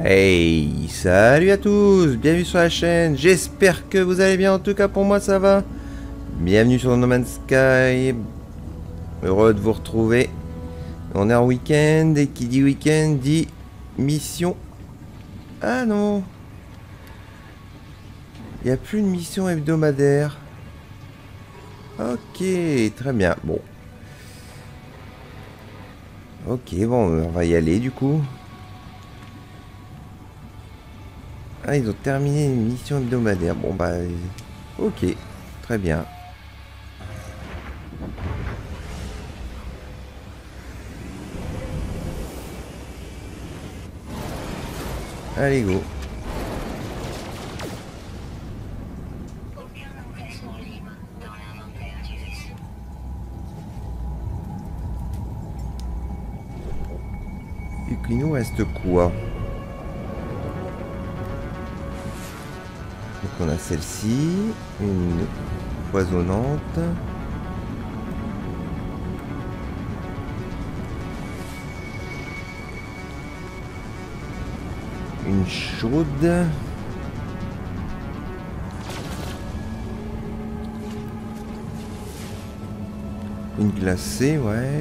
Hey, salut à tous, bienvenue sur la chaîne, j'espère que vous allez bien, en tout cas pour moi ça va. Bienvenue sur No Man's Sky, heureux de vous retrouver. On est en week-end, et qui dit week-end dit mission. Ah non, il n'y a plus de mission hebdomadaire. Ok, très bien, bon. Ok, bon, on va y aller du coup. Ah, ils ont terminé une mission hebdomadaire. Bon, bah... Ok, très bien. Allez, go. Et qu'il nous reste quoi? Donc on a celle-ci, une foisonnante. Une chaude. Une glacée, ouais.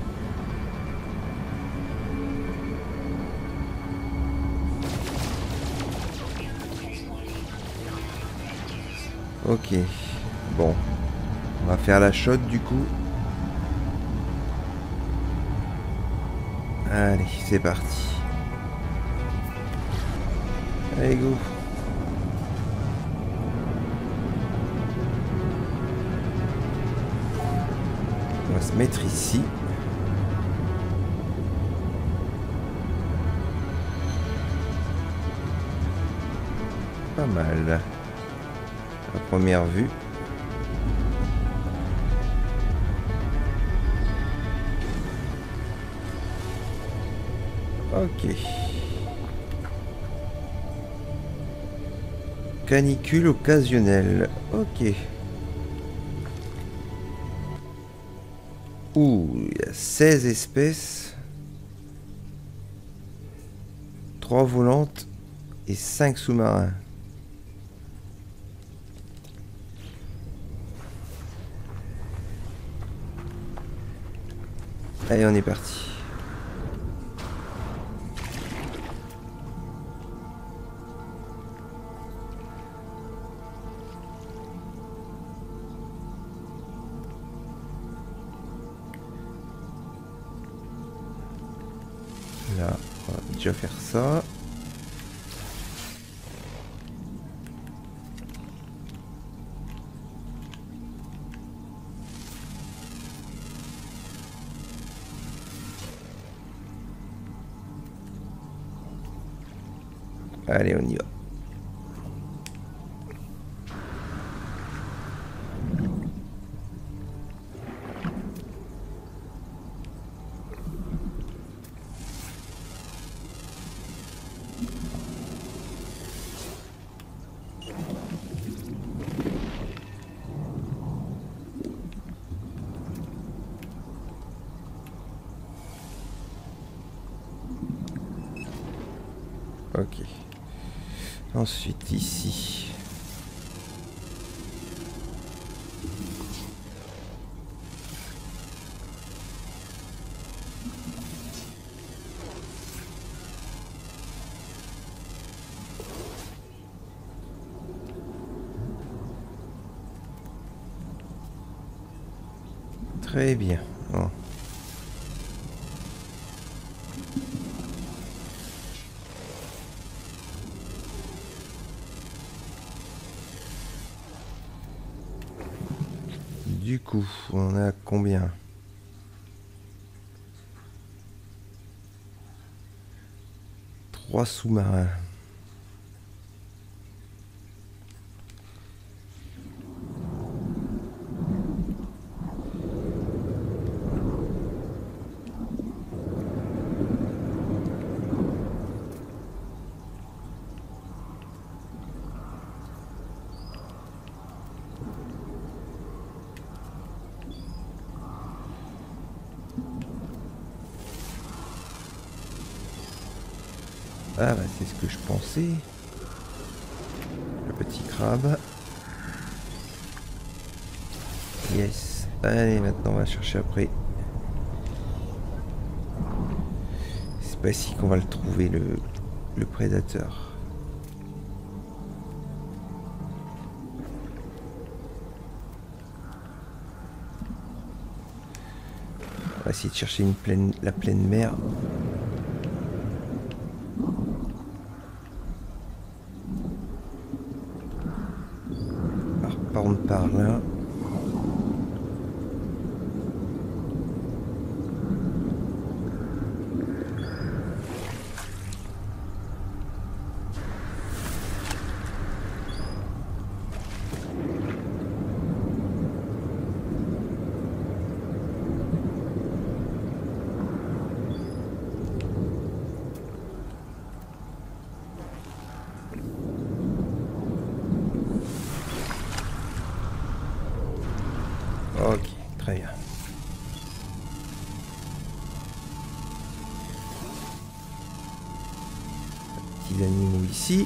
Ok. Bon. On va faire la chaude du coup. Allez, c'est parti. Allez, go. On va se mettre ici. Pas mal. À première vue. Ok. Canicule occasionnelle. Ok. Ouh, il y a 16 espèces. 3 volantes et 5 sous-marins. Allez, on est parti. Là, on va déjà faire ça. Allez, on y va. Ok. Ensuite, ici. Très bien. Bon. Du coup, on a combien? Trois sous-marins. Ah bah c'est ce que je pensais. Le petit crabe. Yes. Allez, maintenant on va chercher après. C'est pas ici qu'on va le trouver, le prédateur. On va essayer de chercher la pleine mer. Alors, par contre, par là. Ok, très bien. Petits animaux ici.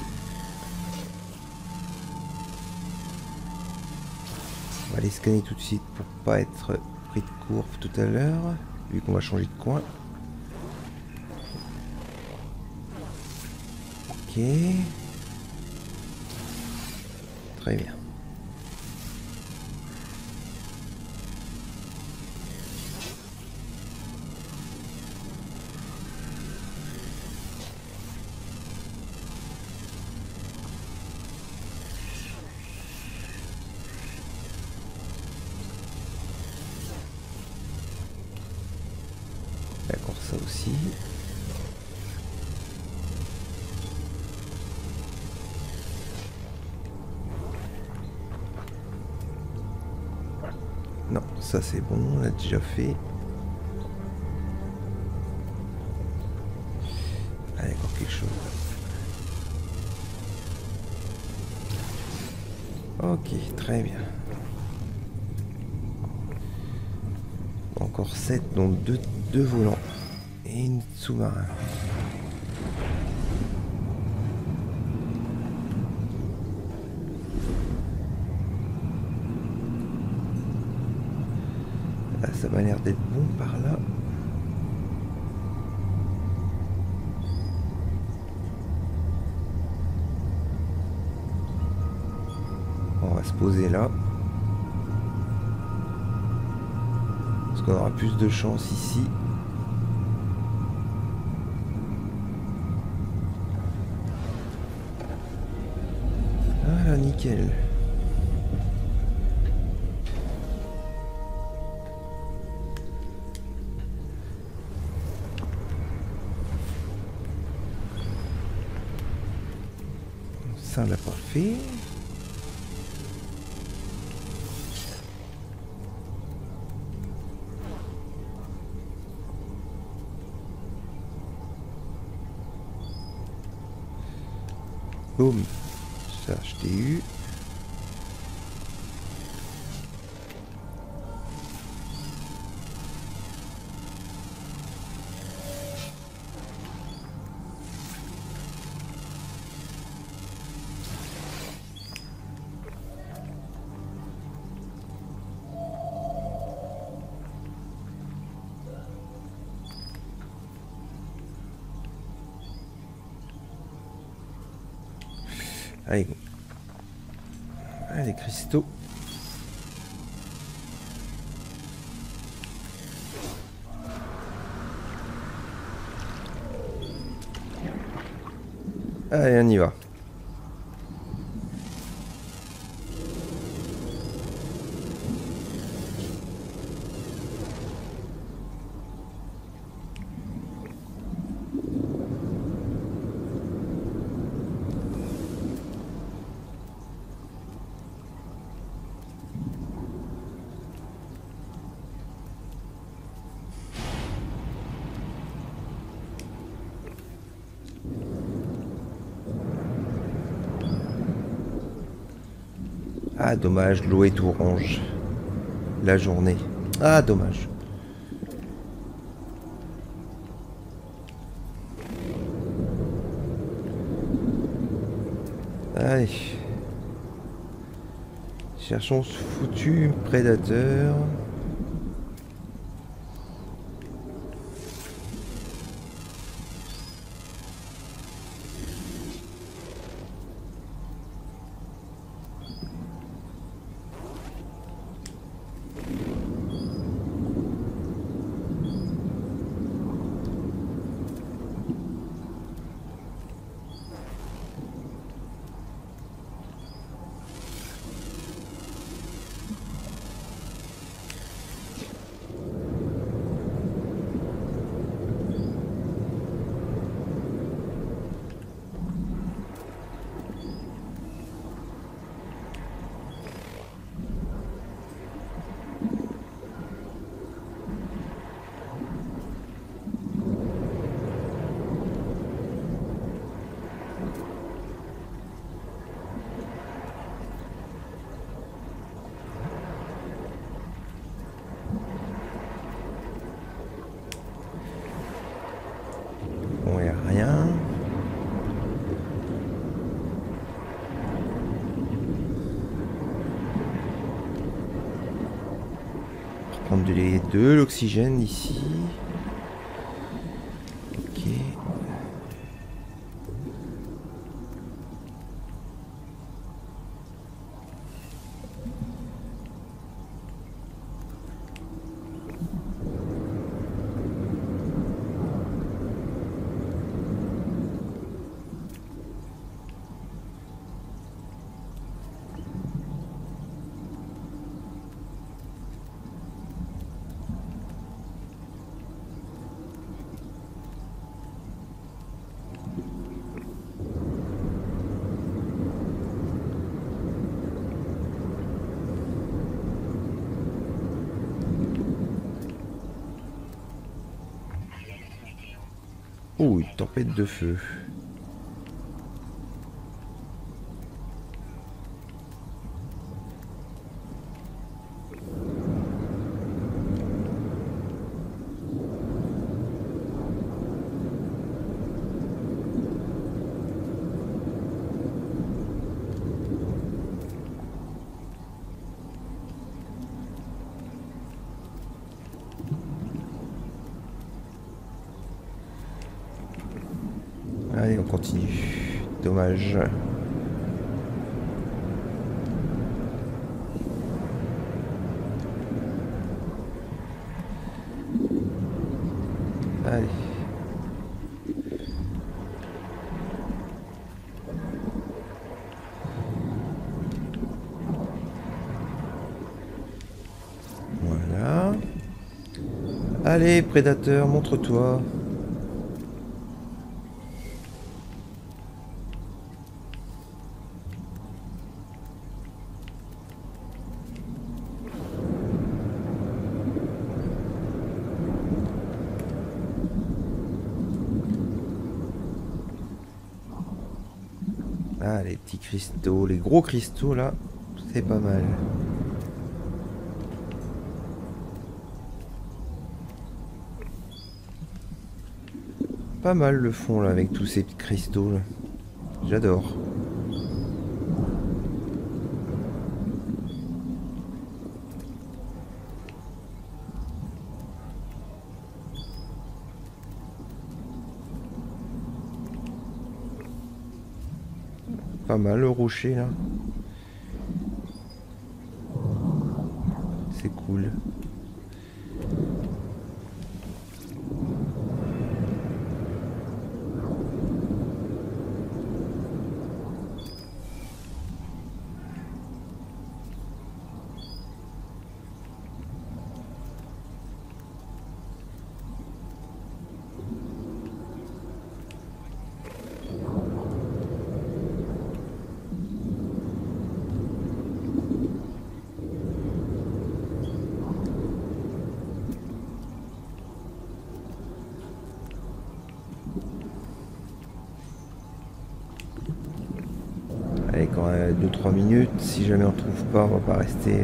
On va les scanner tout de suite pour pas être pris de courbe tout à l'heure, vu qu'on va changer de coin. Ok. Très bien. D'accord, ça aussi. Non, ça c'est bon, on l'a déjà fait. Ah, il y a encore quelque chose. Ok, très bien. Encore 7, donc deux volants et une sous-marin. Là, ça m'a l'air d'être bon par là. On va se poser là. Parce qu'on aura plus de chance ici. Voilà, nickel. Ça, on l'a pas fait. Boum. Ça, je t'ai eu. Allez, go. Allez, cristaux. Allez, on y va. Ah, dommage, l'eau est orange. La journée. Ah, dommage. Allez. Cherchons ce foutu prédateur. Bon, y a rien. Prendre de l'oxygène ici. Ok. Oh, une tempête de feu. Allez, on continue. Dommage. Allez. Voilà. Allez, prédateur, montre-toi. Ah, les petits cristaux, les gros cristaux là, c'est pas mal. Pas mal le fond là avec tous ces petits cristaux là. J'adore. Pas mal le rocher là. C'est cool. Allez, quand 2-3 minutes, si jamais on trouve pas, on va pas rester...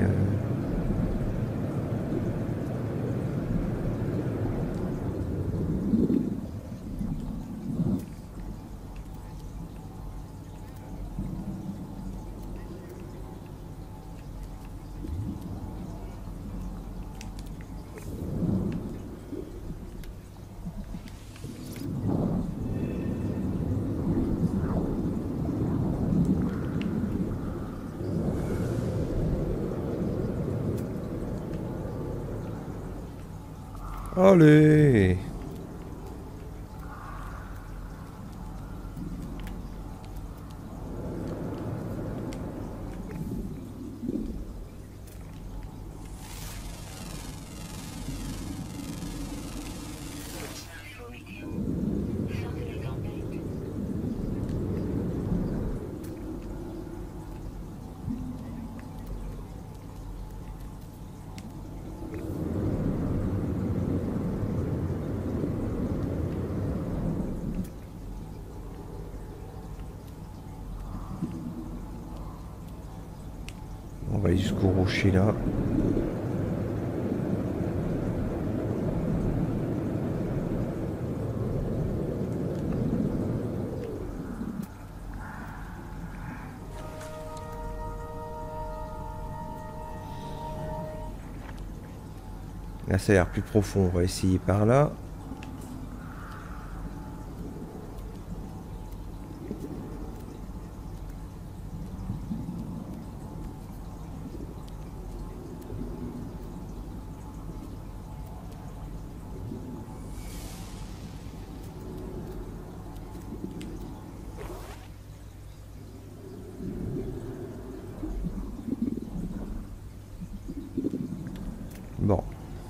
Allez. On va aller jusqu'au rocher là. Là ça a l'air plus profond, on va essayer par là. Bon.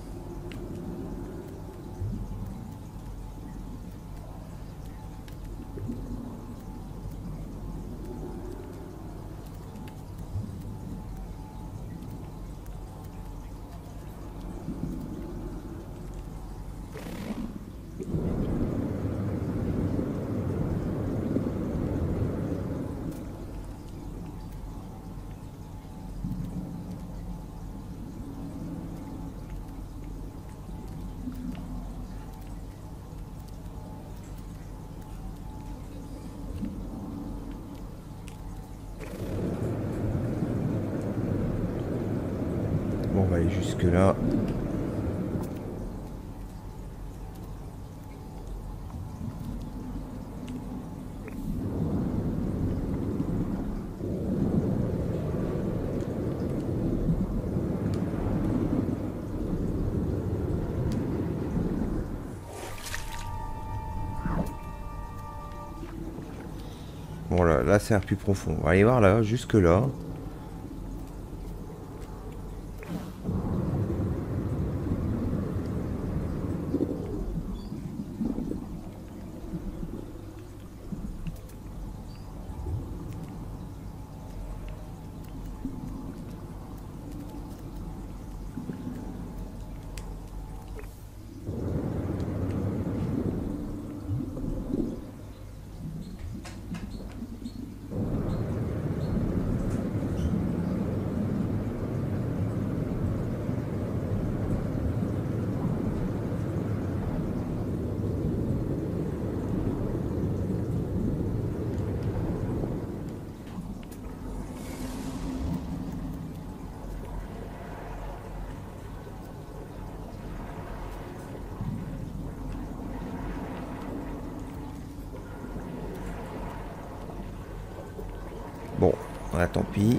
Bon, on va aller jusque là. Bon là ça a l'air plus profond. On va aller voir là, jusque là. Bon, ah, tant pis.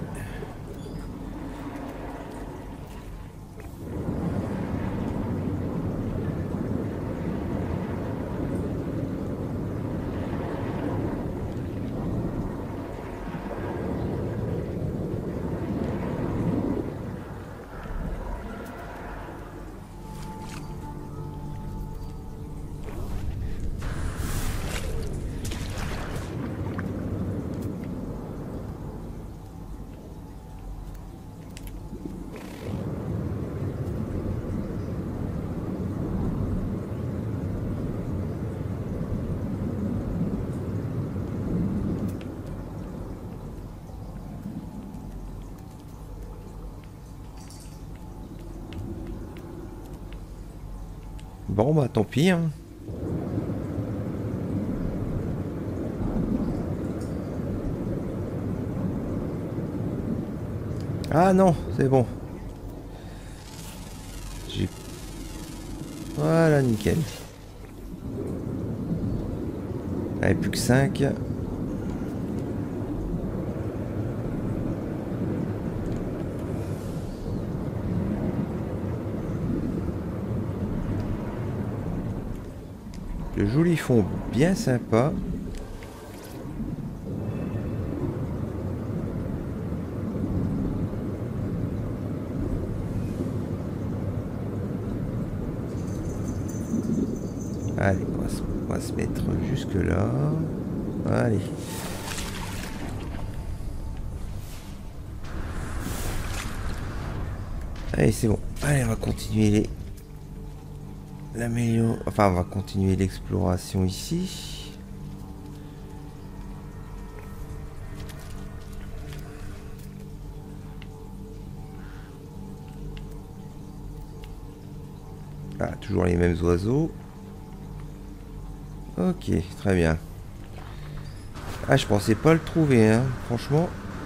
Bon bah tant pis hein. Ah non, c'est bon. Voilà, nickel. Allez, plus que 5. de jolis fonds bien sympas. Allez, on va se mettre jusque là. Allez. Allez, c'est bon. Allez, on va continuer Enfin, on va continuer l'exploration ici. Ah, toujours les mêmes oiseaux. Ok, très bien. Ah, je pensais pas le trouver, hein. Franchement.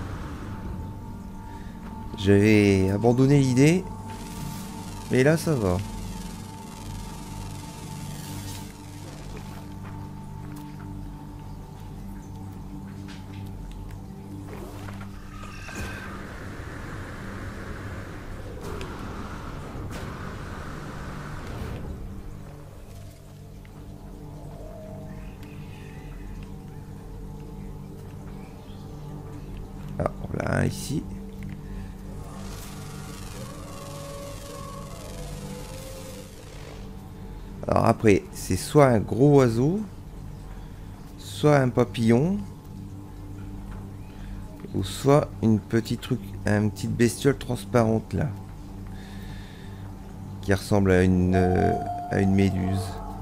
J'avais abandonné l'idée. Mais là, ça va. Ah, voilà, ici. Alors après, c'est soit un gros oiseau, soit un papillon, ou soit une petite bestiole transparente là, qui ressemble à une méduse.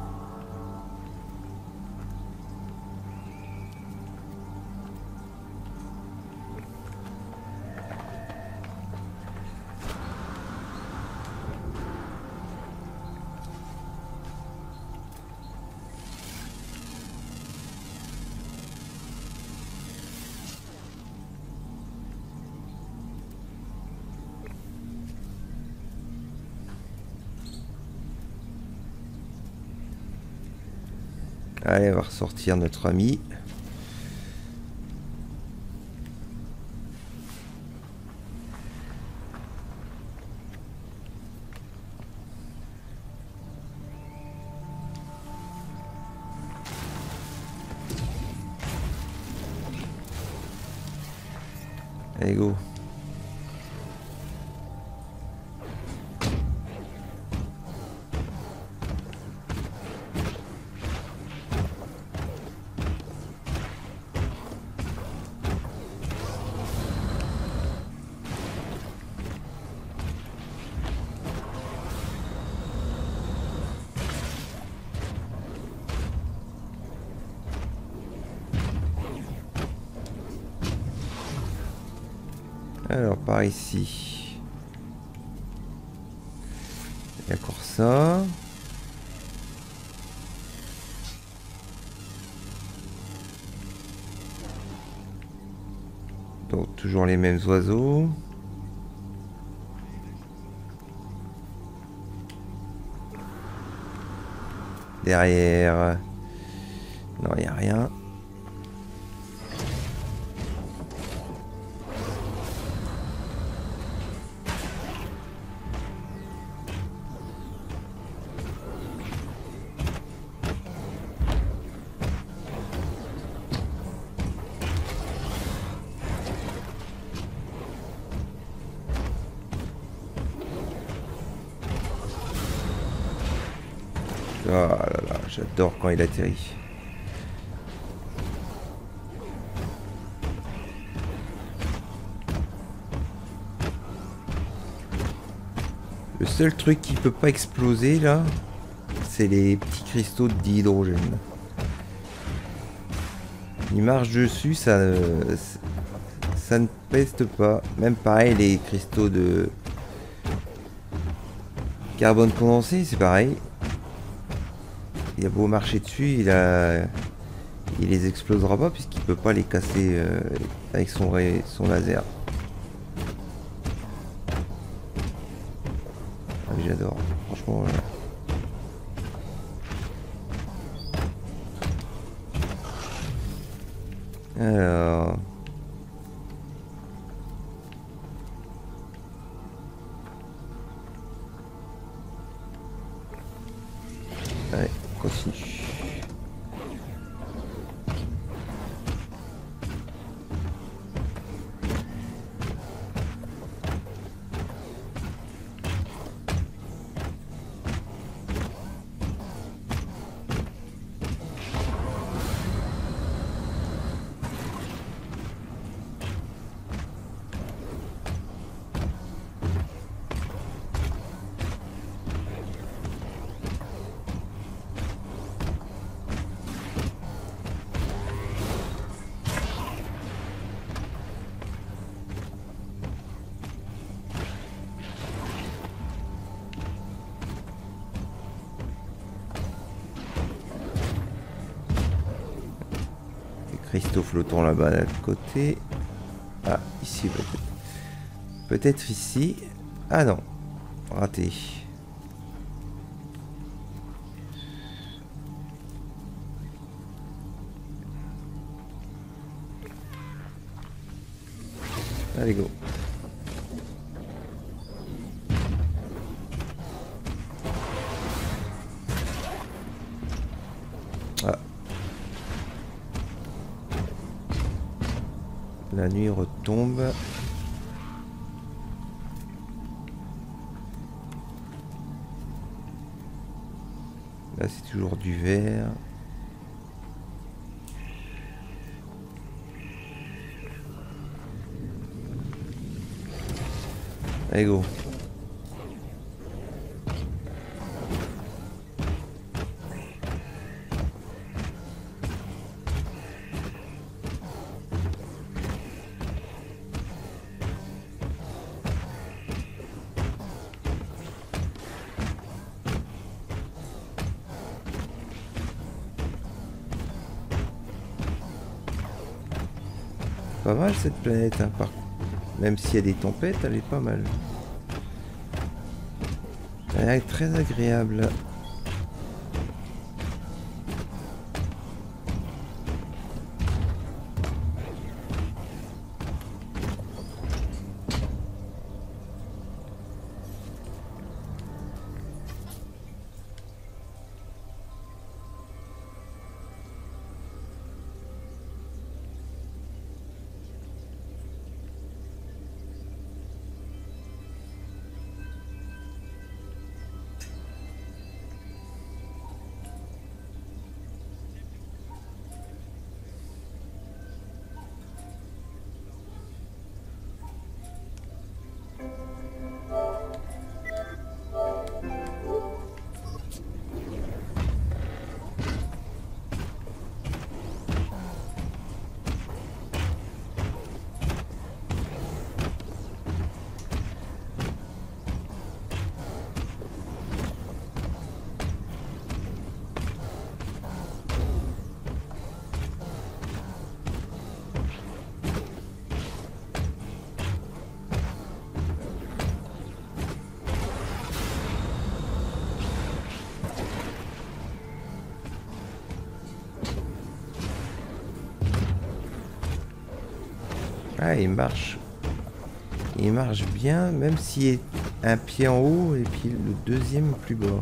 Allez, on va ressortir notre ami. Allez, go. Alors, par ici. Il y a encore ça. Donc, toujours les mêmes oiseaux. Derrière. Non, il n'y a rien. Oh là là, j'adore quand il atterrit. Le seul truc qui peut pas exploser là, c'est les petits cristaux d'hydrogène. Il marche dessus, ça ne peste pas. Même pareil, les cristaux de carbone condensé, c'est pareil. Il a beau marcher dessus, il les explosera pas puisqu'il peut pas les casser avec son laser. Ah, j'adore, franchement. Alors. Allez, continue. cristaux flottants là-bas de l'autre côté. Ah, ici peut-être. Peut-être ici. Ah non. Raté. Allez, go. Ah. La nuit retombe. Là, c'est toujours du vert. Allez, go. Pas mal cette planète, hein, même s'il y a des tempêtes, elle est pas mal. Elle est très agréable. Ah, il marche. Il marche bien, même s'il est un pied en haut et puis le deuxième plus bas.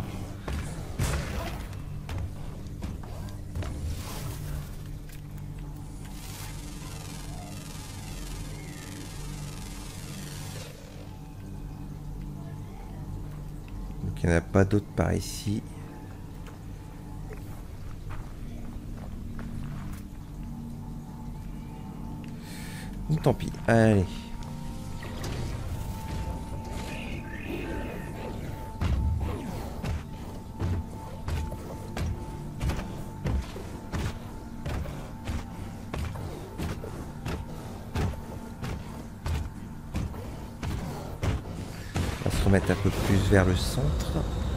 Donc il n'y en a pas d'autres par ici. Tant pis, allez. On va se remettre un peu plus vers le centre.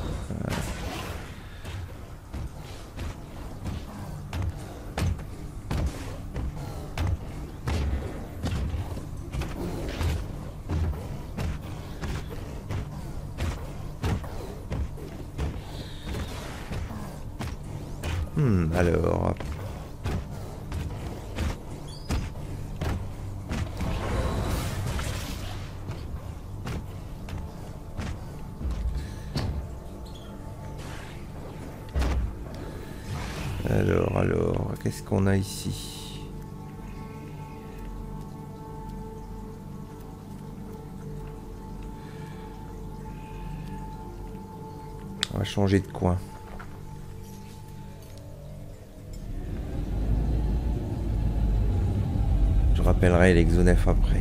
Alors... Alors, qu'est-ce qu'on a ici? On va changer de coin. Je rappellerai l'exonef après.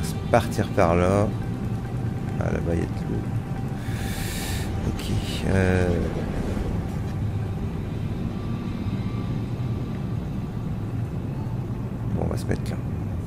se partir par là. Ah, là-bas, il y a de l'eau. Ok. Bon, on va se mettre là.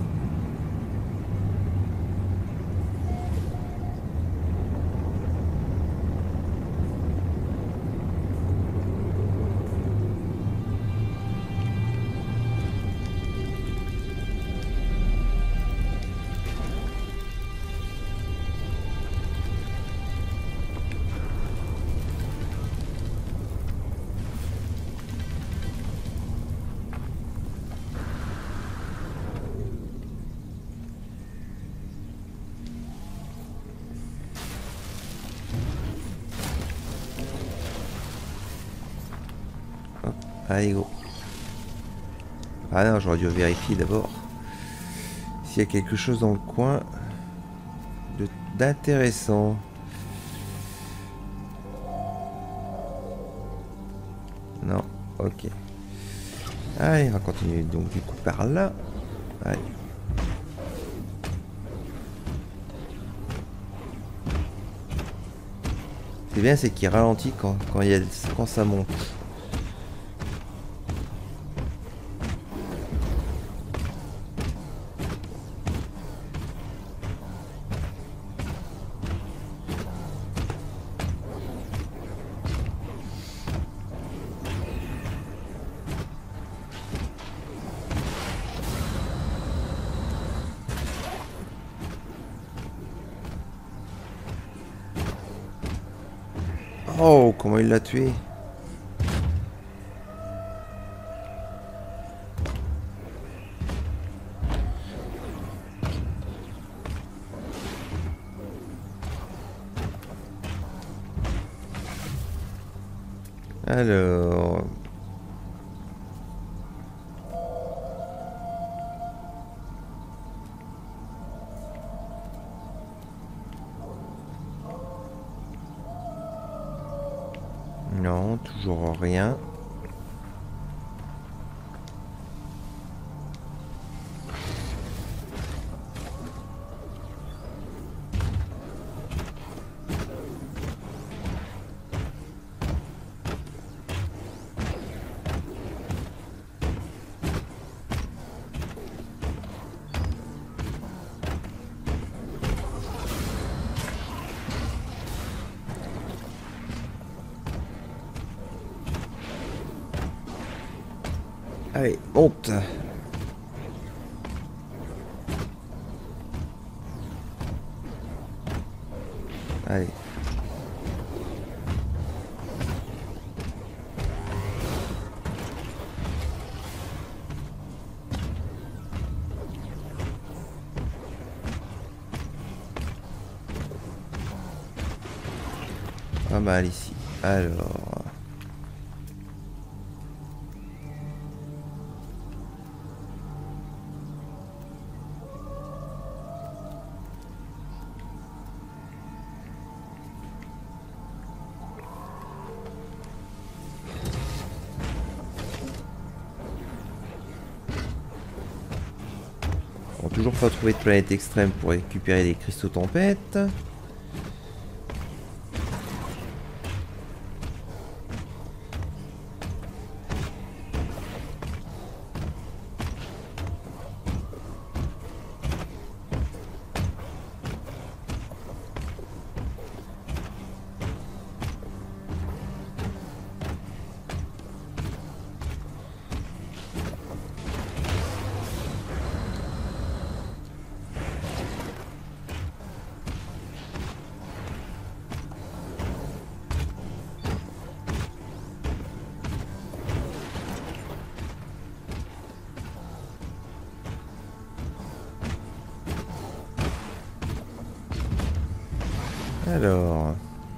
Allez, go. Ah non, j'aurais dû vérifier d'abord s'il y a quelque chose dans le coin d'intéressant. Non, ok. Allez, on va continuer donc du coup par là. Allez. C'est bien, c'est qu'il ralentit quand ça monte. Oh, comment il l'a tué! Alors... Non, toujours rien. Allez, monte. Allez. Pas mal ici. Alors... On n'a toujours pas trouvé de planète extrême pour récupérer les cristaux tempêtes. Alors...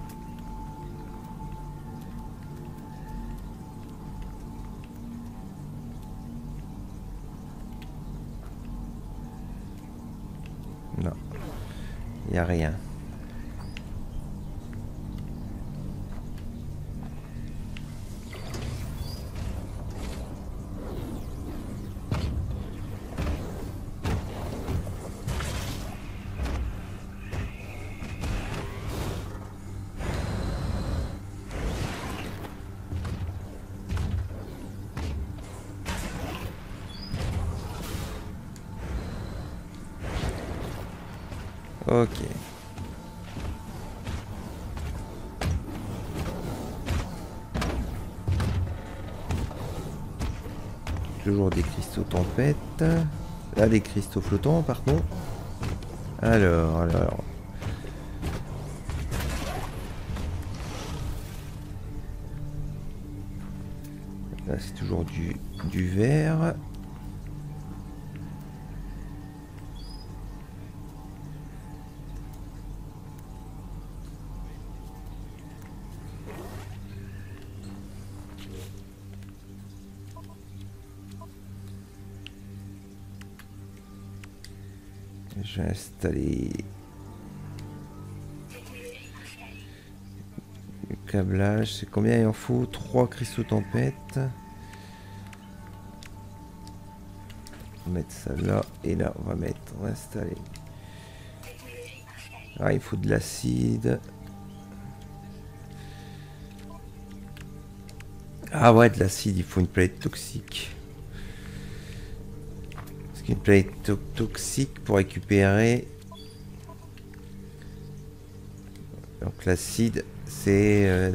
Non. Il n'y a rien. Ok. Toujours des cristaux tempête. Là, des cristaux flottants, pardon. Alors. Là, c'est toujours du vert. Je vais installer le câblage. C'est combien il en faut? 3 cristaux tempête. On va mettre ça là et là. On va installer. Ah, il faut de l'acide. Ah ouais, de l'acide. Il faut une planète toxique. Une planète toxique pour récupérer. Donc l'acide, c'est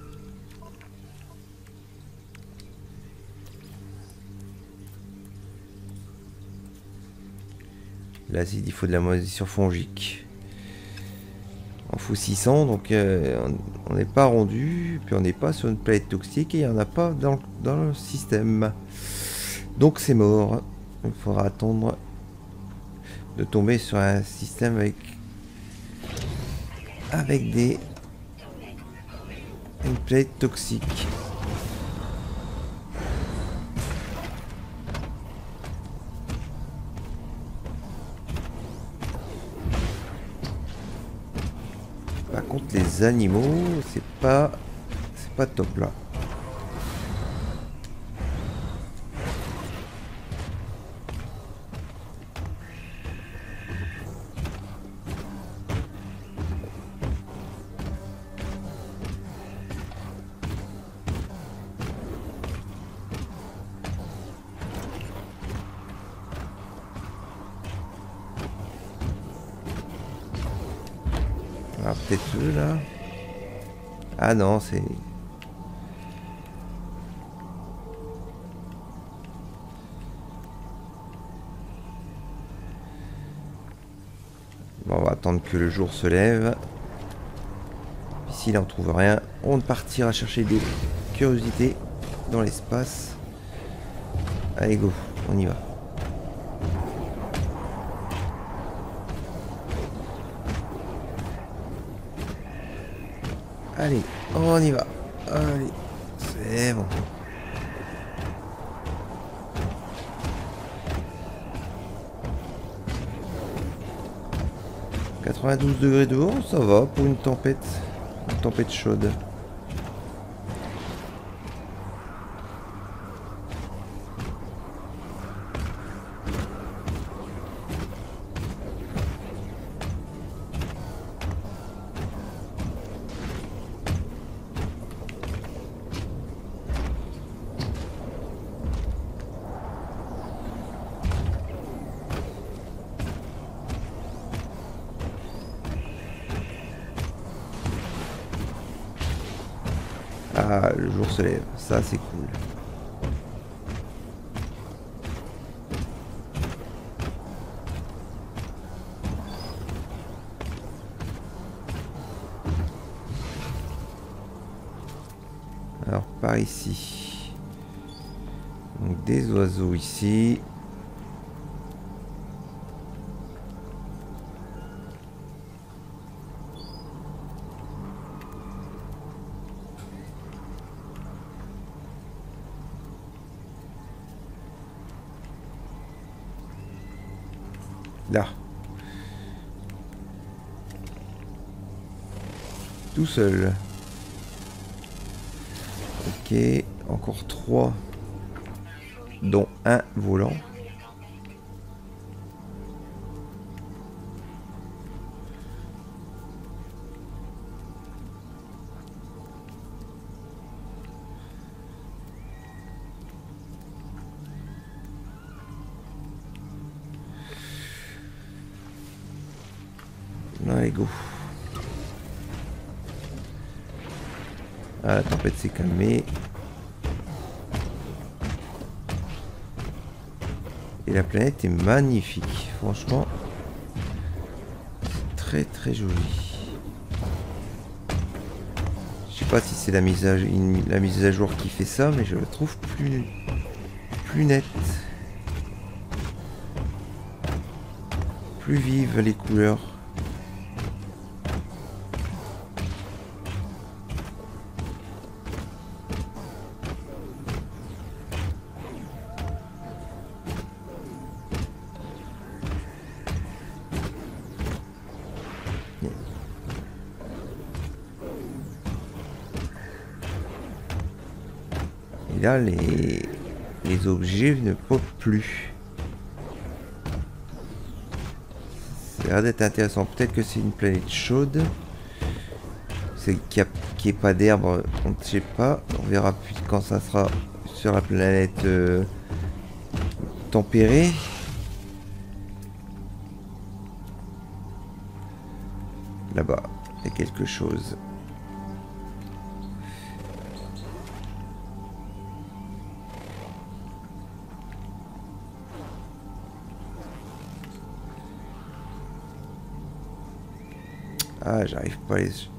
l'acide, il faut de la moisissure fongique. On faut 600, donc on n'est pas rendu, puis on n'est pas sur une planète toxique et il n'y en a pas dans le système. Donc c'est mort. Il faudra attendre de tomber sur un système avec une planète toxique. Par contre, les animaux, c'est pas top là. Ah, peut-être eux là. Ah non, c'est... Bon, on va attendre que le jour se lève. S'il n'en trouve rien, on partira chercher des curiosités dans l'espace. Allez go, on y va. Allez, on y va. Allez, c'est bon. « 92 degrés de haut, ça va pour une tempête chaude. » Ah, le jour se lève, ça c'est cool. Alors par ici. Donc des oiseaux ici. Là. Tout seul. Ok, encore 3. Dont un volant. Allez, go. Ah, la tempête s'est calmée. Et la planète est magnifique. Franchement, c'est très très joli. Je sais pas si c'est la mise à jour qui fait ça, mais je la trouve plus nette. Plus vive les couleurs. Et là, les objets ne popent plus. Ça a l'air d'être intéressant. Peut-être que c'est une planète chaude. C'est qu'il n'y ait pas d'herbe, on ne sait pas. On verra plus quand ça sera sur la planète tempérée. Là-bas, il y a quelque chose. Ah, j'arrive pas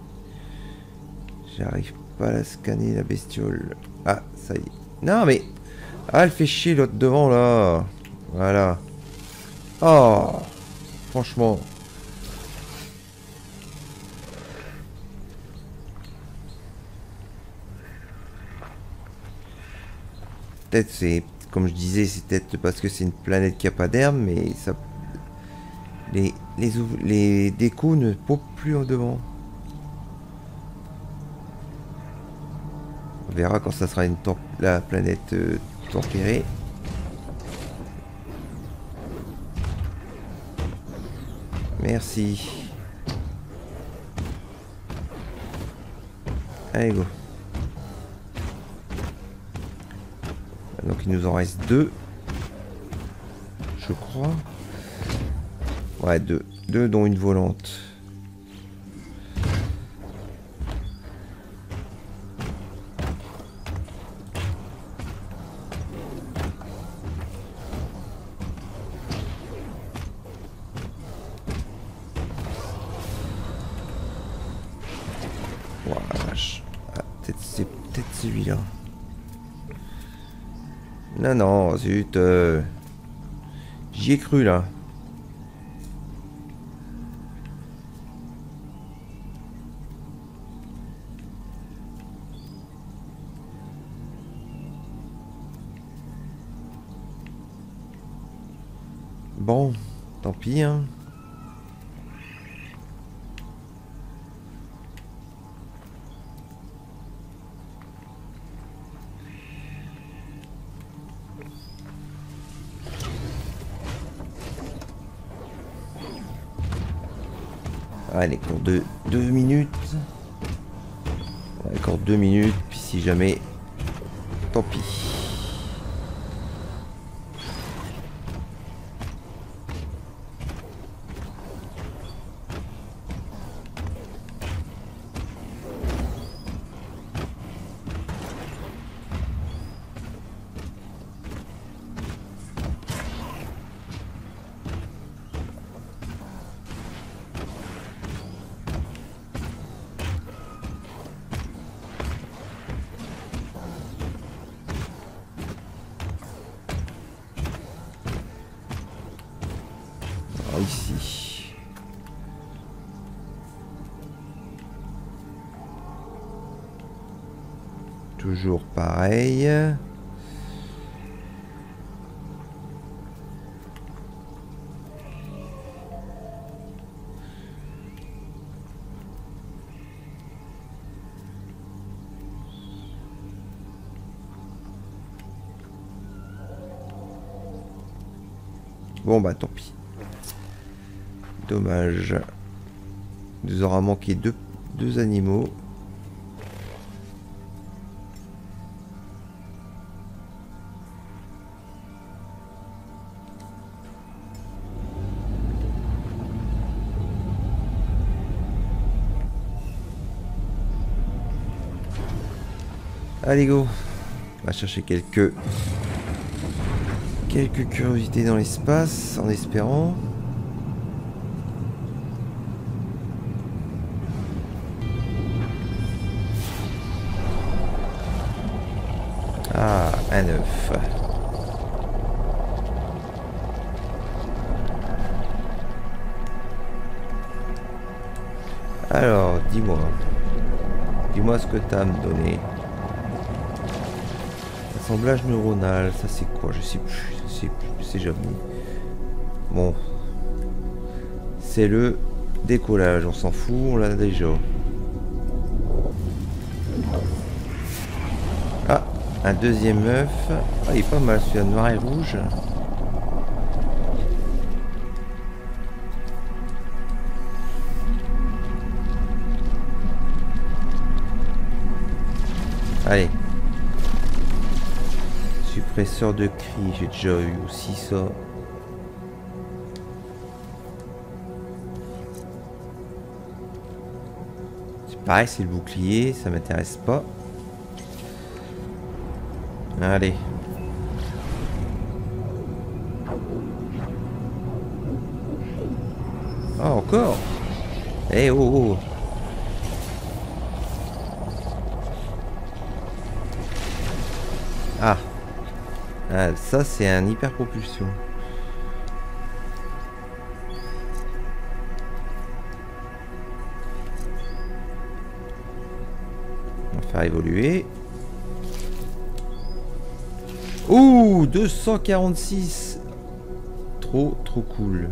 à la scanner, la bestiole. Ah, ça y est. Non, mais... Ah, elle fait chier l'autre devant, là. Voilà. Oh, franchement. Peut-être c'est... Comme je disais, c'est peut-être parce que c'est une planète qui a pas d'herbe, mais ça... Les décos ne popent plus en devant. On verra quand ça sera la planète tempérée. Merci. Allez, go. Donc il nous en reste 2. Je crois. Ouais, 2. 2 dont une volante. Ouah, vache. Ah, c'est peut-être celui-là. Non, non, zut. J'y ai cru, là. Bon, tant pis, hein. Allez, pour 2 minutes. Ouais, encore 2 minutes, puis si jamais, tant pis. Ici. Toujours pareil. Bon bah tant pis. Dommage. Il nous aura manqué deux animaux. Allez go. On va chercher quelques curiosités dans l'espace en espérant. Ah, un œuf. Alors, dis-moi. Dis-moi ce que tu as à me donner. Assemblage neuronal, ça c'est quoi? Je sais plus, c'est jamais. Bon. C'est le décollage, on s'en fout, on l'a déjà. Ah, un deuxième œuf. Ah, il est pas mal celui-là, noir et rouge. Allez. Suppresseur de cris, j'ai déjà eu aussi ça. C'est pareil, c'est le bouclier, ça m'intéresse pas. Allez. Ah, encore. Eh oh oh. Ah. Ah, ça c'est un hyper propulsion. On va faire évoluer. Ouh, 246. Trop cool.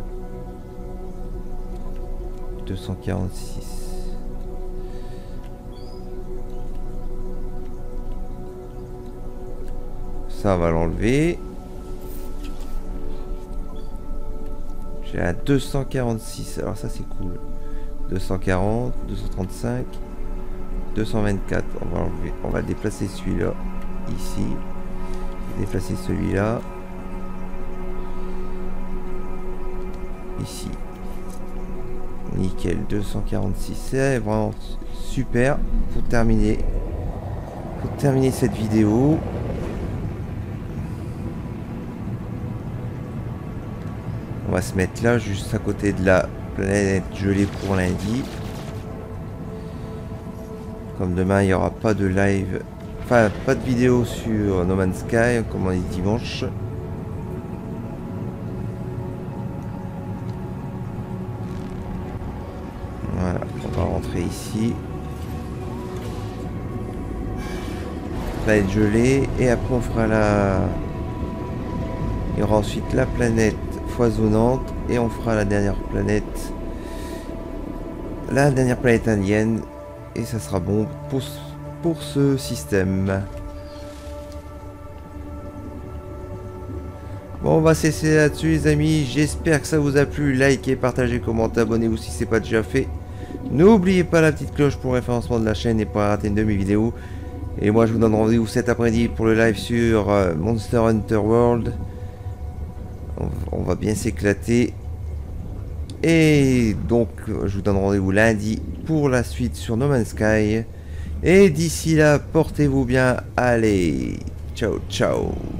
246. Ça, on va l'enlever. J'ai un 246. Alors ça, c'est cool. 240, 235, 224. On va enlever. On va déplacer celui-là. Ici. Déplacer celui-là. Ici. Nickel. 246. C'est vraiment super. Pour terminer cette vidéo. On va se mettre là, juste à côté de la planète gelée pour lundi. Comme demain, il n'y aura pas de live, enfin pas de vidéo sur No Man's Sky, comme on est dimanche. Voilà, on va rentrer ici. Planète gelée, et après on fera la... Il y aura ensuite la planète foisonnante et on fera la dernière planète indienne et ça sera bon pour ce système. Bon, on va cesser là-dessus les amis, j'espère que ça vous a plu, likez, partagez, commentez, abonnez-vous si c'est pas déjà fait. N'oubliez pas la petite cloche pour le référencement de la chaîne et pour rater une de mes vidéos. Et moi je vous donne rendez-vous cet après-midi pour le live sur Monster Hunter World. On va bien s'éclater. Et donc, je vous donne rendez-vous lundi pour la suite sur No Man's Sky. Et d'ici là, portez-vous bien. Allez, ciao, ciao.